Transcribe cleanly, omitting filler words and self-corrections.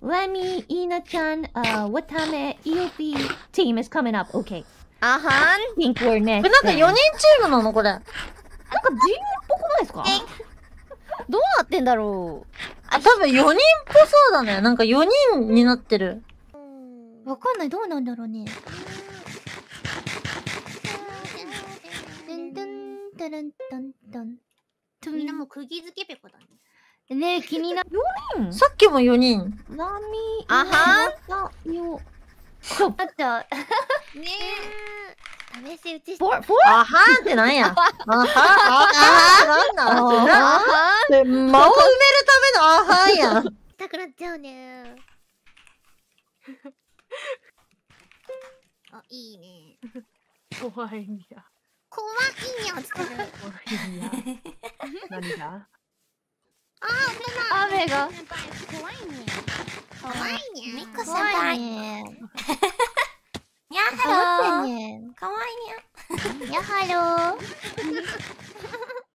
Lemmy, Ina-chan, Watame, EOP team is coming up. Okay. あはん。 Think we're これ next. なんか4 then. 人チームなのこれ。 なんか自由っぽくないですか？ どうなってんだろあ、多分4人っぽそうだね。なんか4人になってる。 う。 わかんない、どうなんだろうね。トントントントントントン。 みんなもう釘付けペコだね。 ねえ、気になる。 さっきも4人。 Nami, あはん。 Ina, あった。 ねえ。試し打ちして。 Four? あはーってなんや。あはー、あはーってなんだ。 あはん。 間を埋めるためのあはーやん。 したくなっちゃうね。あ、いいね。 怖いんや。 怖いにゃんつってる。 怖いんや。何が？ 雨が。 先輩怖いね。怖いにゃん。 みっこ先怖い輩。 ね。 にゃかわはろー。 ってね。 かわいいにゃ。 やはろー。